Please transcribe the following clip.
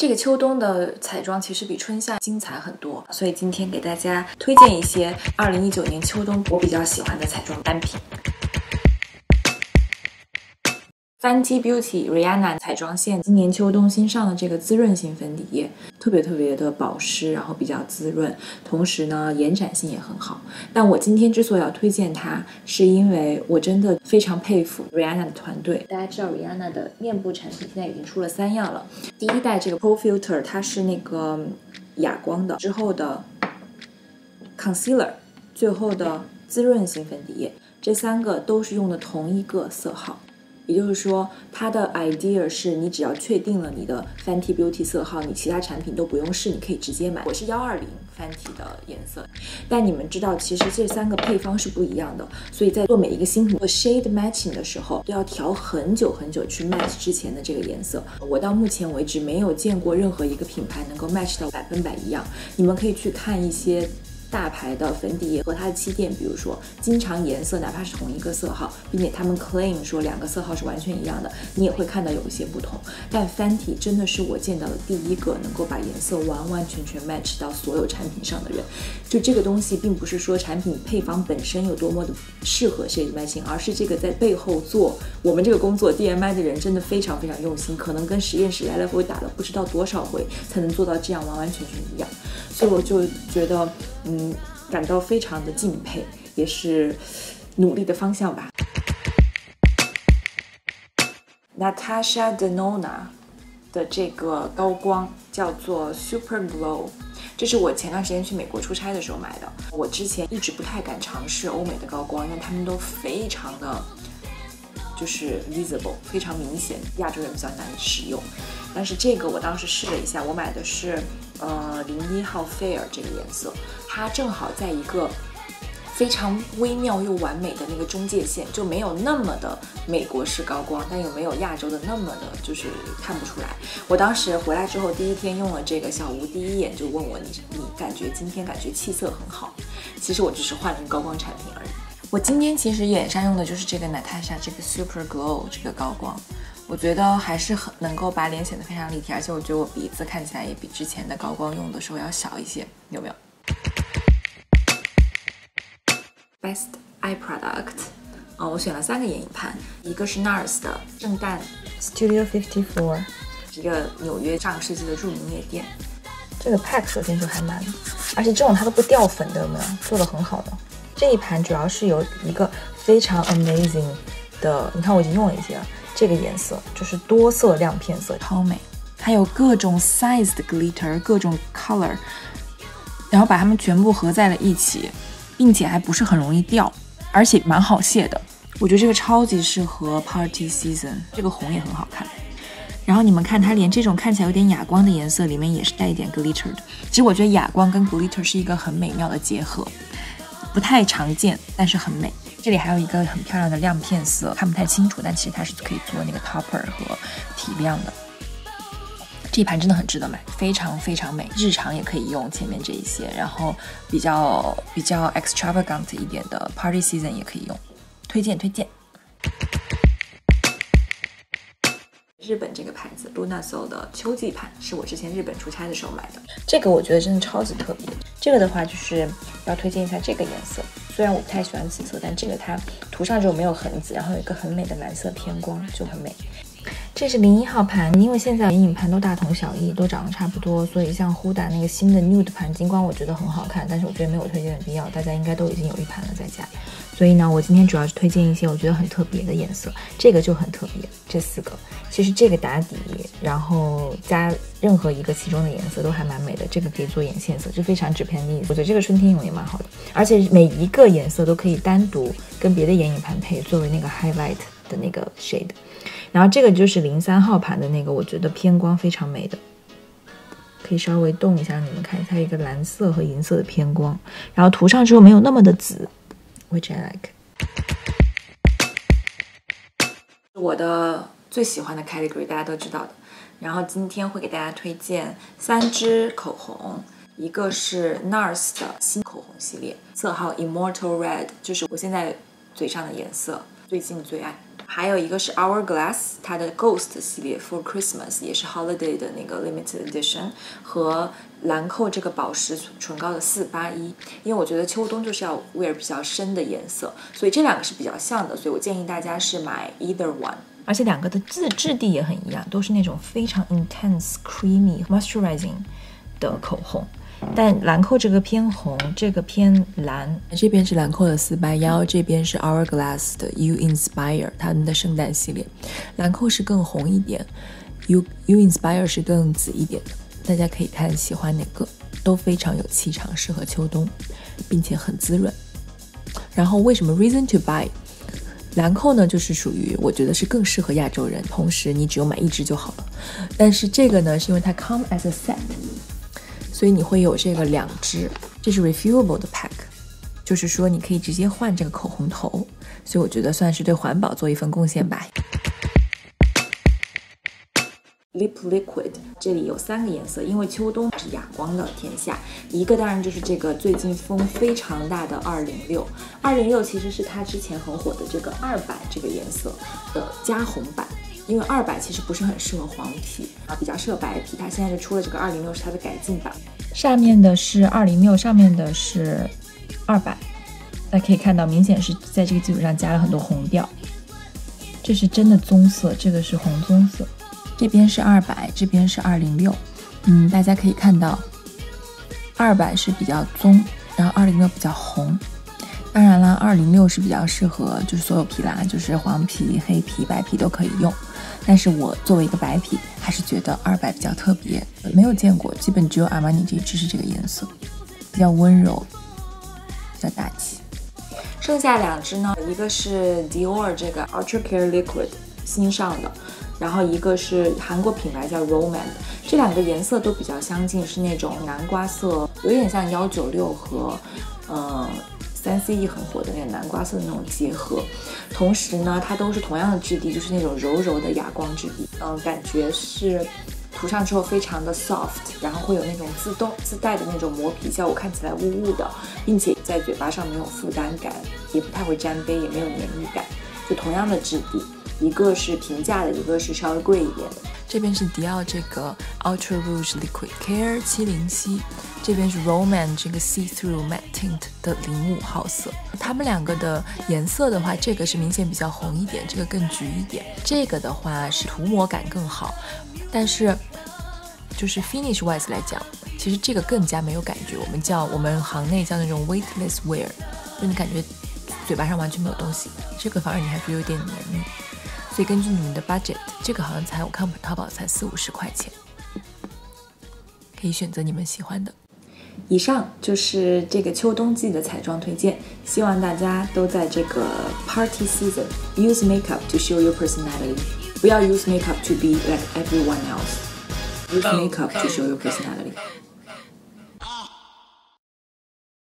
这个秋冬的彩妆其实比春夏精彩很多，所以今天给大家推荐一些2019年秋冬我比较喜欢的彩妆单品。Fenty Beauty Rihanna 彩妆线今年秋冬新上的这个滋润型粉底液，特别的保湿，然后比较滋润，同时呢延展性也很好。但我今天之所以要推荐它，是因为我真的非常佩服 Rihanna 的团队。大家知道 Rihanna 的面部产品现在已经出了3样了，第一代这个 Pro Filter 它是那个哑光的，之后的 Concealer， 最后的滋润型粉底液，这3个都是用的同一个色号。也就是说，它的 idea 是你只要确定了你的 Fenty Beauty 色号，你其他产品都不用试，你可以直接买。我是120 Fenty 的颜色，但你们知道，其实这3个配方是不一样的，所以在做每一个新品做 shade matching 的时候，都要调很久去 match 之前的这个颜色。我到目前为止没有见过任何一个品牌能够 match 到100%一样。你们可以去看一些大牌的粉底液和它的旗舰，比如说经常颜色哪怕是同一个色号，并且他们 claim 说2个色号是完全一样的，你也会看到有一些不同。但 Fenty 真的是我见到的第一个能够把颜色完全 match 到所有产品上的人。就这个东西并不是说产品配方本身有多么的适合 shade matching， 而是这个在背后做我们这个工作 DMI 的人真的非常用心，可能跟实验室来来回打了不知道多少回才能做到这样完全一样。所以我就觉得感到非常的敬佩，也是努力的方向吧。Natasha Denona 的这个高光叫做 Super Glow， 这是我前段时间去美国出差的时候买的。我之前一直不太敢尝试欧美的高光，因为他们都非常的就是 visible， 非常明显，亚洲人比较难使用。但是这个我当时试了一下，我买的是01号 Fair 这个颜色，它正好在一个非常微妙又完美的那个中界线，就没有那么的美国式高光，但又没有亚洲的那么的就是看不出来。我当时回来之后第一天用了这个，小吴第一眼就问我你感觉今天感觉气色很好，其实我只是换了一个高光产品而已。我今天其实脸上用的就是这个 Natasha 这个 Super Glow 这个高光，我觉得还是很能够把脸显得非常立体，而且我觉得我鼻子看起来也比之前的高光用的时候要小一些，有没有 ？Best Eye Product， 我选了3个眼影盘，一个是 NARS 的圣诞 Studio 54， 一个纽约上世纪的著名夜店。 这个 pack 首先就还蛮，而且这种它都不掉粉的，有没有？做的很好的。这一盘主要是有一个非常 amazing 的，你看我已经用了一些了，这个颜色就是多色亮片色， 超美。它有各种 size 的 glitter， 各种 color， 然后把它们全部合在了一起，并且还不是很容易掉，而且蛮好卸的。我觉得这个超级适合 party season， 这个红也很好看。然后你们看它连这种看起来有点哑光的颜色里面也是带一点 glitter 的。其实我觉得哑光跟 glitter 是一个很美妙的结合，不太常见，但是很美。这里还有一个很漂亮的亮片色，看不太清楚，但其实它是可以做那个 topper 和提亮的。这一盘真的很值得买，非常美，日常也可以用前面这一些，然后比较 extravagant 一点的 party season 也可以用，推荐。日本这个牌子 Lunasol 的秋季盘是我之前日本出差的时候买的，这个我觉得真的超级特别。这个的话就是要推荐一下这个颜色，虽然我不太喜欢紫色，但这个它涂上之后没有痕子，然后有一个很美的蓝色偏光，就很美。这是01号盘，因为现在眼影盘都大同小异，都长得差不多，所以像 Huda 那个新的 Nude 盘，尽管我觉得很好看，但是我觉得没有推荐的必要，大家应该都已经有一盘了在家。所以呢，我今天主要是推荐一些我觉得很特别的颜色，这个就很特别，这4个，其实这个打底，然后加任何一个其中的颜色都还蛮美的，这个可以做眼线色，就非常 Japanese， 我觉得这个春天用也蛮好的，而且每一个颜色都可以单独跟别的眼影盘配，作为那个 highlight 的那个 shade。然后这个就是03号盘的那个，我觉得偏光非常美的，可以稍微动一下，你们看它有一个蓝色和银色的偏光，然后涂上之后没有那么的紫 ，which I like。我的最喜欢的 category 大家都知道的，然后今天会给大家推荐3支口红，一个是 NARS 的新口红系列，色号 Immortal Red， 就是我现在嘴上的颜色。 最近最爱。还有一个是 Hourglass， 它的 Ghost 系列 For Christmas 也是 Holiday 的那个 Limited Edition， 和兰蔻这个宝石唇膏的481，因为我觉得秋冬就是要 wear 比较深的颜色，所以这两个是比较像的，所以我建议大家是买 either one。 而且两个的质地也很一样，都是那种非常 intense creamy moisturizing 的口红。但兰蔻这个偏红，这个偏蓝。 这边是兰蔻的481，这边是 Hourglass 的 You Inspire， 他们的圣诞系列。兰蔻是更红一点， You Inspire 是更紫一点的。大家可以看喜欢哪个，都非常有气场，适合秋冬，并且很滋润。然后为什么 Reason to Buy？ 兰蔻呢，就是属于我觉得是更适合亚洲人，同时你只有买一支就好了。但是这个呢，是因为它 come as a set。所以你会有这个2支，这是 refillable 的 pack， 就是说你可以直接换这个口红头，所以我觉得算是对环保做一份贡献吧。Lip Liquid 这里有3个颜色，因为秋冬是哑光的天下，一个当然就是这个最近风非常大的206其实是它之前很火的这个200这个颜色的加红版。因为200其实不是很适合黄皮啊，比较适合白皮。它现在就出了这个206，是它的改进版。 上面的是206，上面的是200。大家可以看到，明显是在这个基础上加了很多红调。这是真的棕色，这个是红棕色。 这边是200，这边是206。大家可以看到，200是比较棕，然后206比较红。当然啦，206是比较适合就是所有皮啦，就是黄皮、黑皮、白皮都可以用。但是我作为一个白皮，还是觉得200比较特别，没有见过，基本只有阿玛尼这一支是这个颜色，比较温柔，比较大气。剩下2支呢，一个是 Dior 这个 Ultra Care Liquid 新上的，然后一个是韩国品牌叫 Roman， 这2个颜色都比较相近，是那种南瓜色，有点像196和3CE 很火的那个南瓜色的那种结合，同时呢，它都是同样的质地，就是那种柔柔的哑光质地，感觉是涂上之后非常的 soft， 然后会有那种自带的那种磨皮效果，看起来雾雾的，并且在嘴巴上没有负担感，也不太会沾杯，也没有黏腻感，就同样的质地，一个是平价的，一个是稍微贵一点的。这边是迪奥这个 Ultra Rouge Liquid Care 707，这边是 Roman 这个 See Through Matte Tint 的05号色。它们2个的颜色的话，这个是明显比较红一点，这个更橘一点。这个的话是涂抹感更好，但是就是 finish wise 来讲，其实这个更加没有感觉。我们行内叫那种 weightless wear， 就你感觉嘴巴上完全没有东西。这个反而你还觉得有点黏腻。所以根据你们的 budget， 这个好像我看淘宝才40-50块钱，可以选择你们喜欢的。以上就是这个秋冬季的彩妆推荐，希望大家都在这个 party season use makeup to show your personality， 不要 use makeup to be like everyone else， use makeup to show your personality。